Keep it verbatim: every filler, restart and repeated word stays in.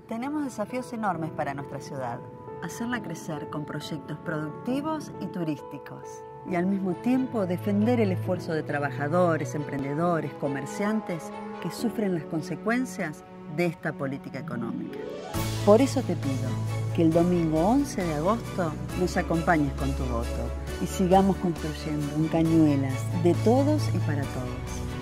Tenemos desafíos enormes para nuestra ciudad. Hacerla crecer con proyectos productivos y turísticos. Y al mismo tiempo defender el esfuerzo de trabajadores, emprendedores, comerciantes que sufren las consecuencias de esta política económica. Por eso te pido que el domingo once de agosto nos acompañes con tu voto y sigamos construyendo un Cañuelas de todos y para todos.